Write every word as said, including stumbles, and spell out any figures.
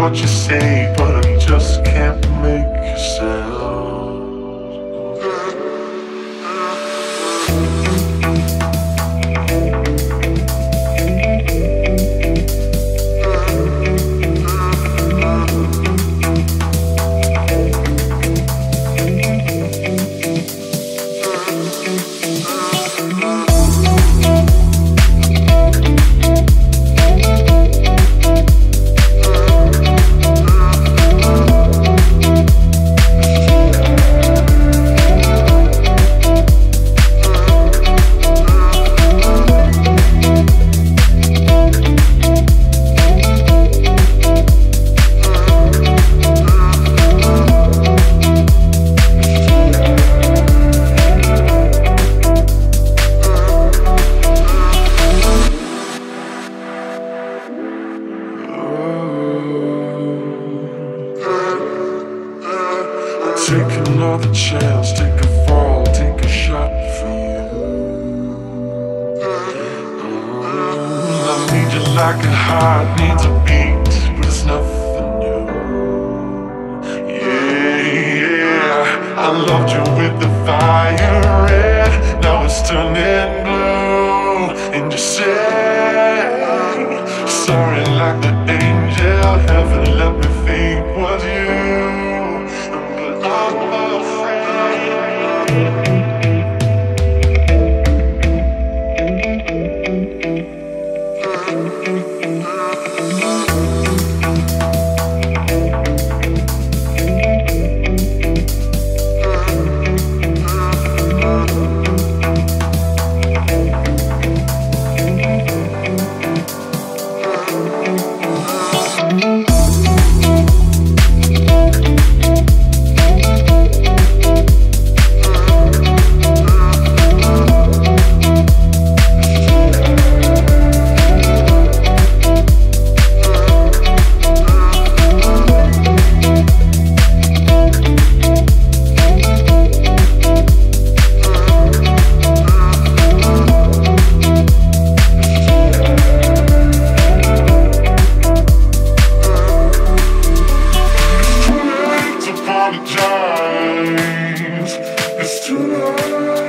what you say, but I just can't make a sound. Take another chance, take a fall, take a shot for you. mm, I need you like a heart needs a beat, but it's nothing new. Yeah, yeah, I loved you with the fire red, now it's turning blue. And you say sorry like the angel, heaven let me think was you. It's too late.